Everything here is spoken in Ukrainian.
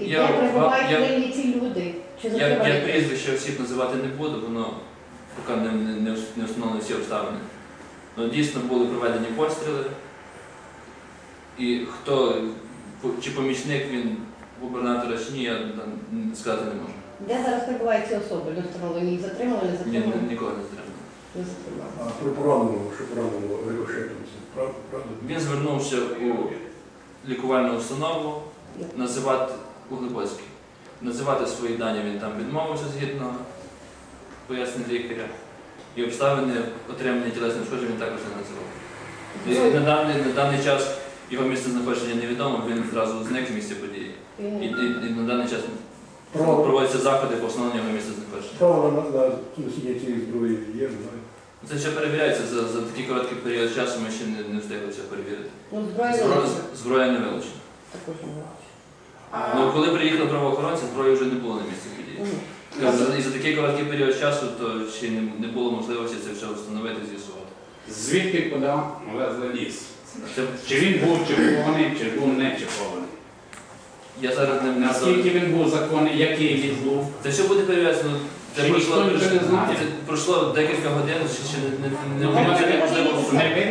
І де перебувають нині ці люди? Я прізвище осіб називати не буду, воно поки не встановлені всі обставини. Но дійсно були проведені постріли, і хто, чи помічник він губернатора чи ні, я сказати не можу. Де зараз перебувають ці особи? Не встановлені, їх затримали, не затримали? Ні, нікого не затримали. Не затримали. А про пораненого, що пораненого рикошетом, це правда? Він звернувся у лікувальну установу, називати у Глибоцький. Називати свої дані він там відмовився згідно пояснень лікаря. І обставини отримання тілесних ушкоджень він також не називав. І на даний час його місце знаходження невідомо, він одразу зник з місця події. І на даний час проводяться заходи по встановленню його місця знаходження. Право на носіння цієї зброї є, знаю. Це ще перевіряється, за такий короткий період часу ми ще не встигли це перевірити. Ну, зброя не вилучена. Зброя не вилучена. Також не вилучена. Ну, коли приїхали правоохоронці, зброї вже не було на місці події. І за такий короткий період часу, то ще не було можливості це все встановити, з'ясувати. Звідки куди везли ліс? Чи він був чіпований, чи був не чіпований? Я зараз не Наскільки він був законний, який ліс був? Це все буде перев'язано. Це Ніхто нічого не знає. пройшло декілька годин, ще неможливо. Не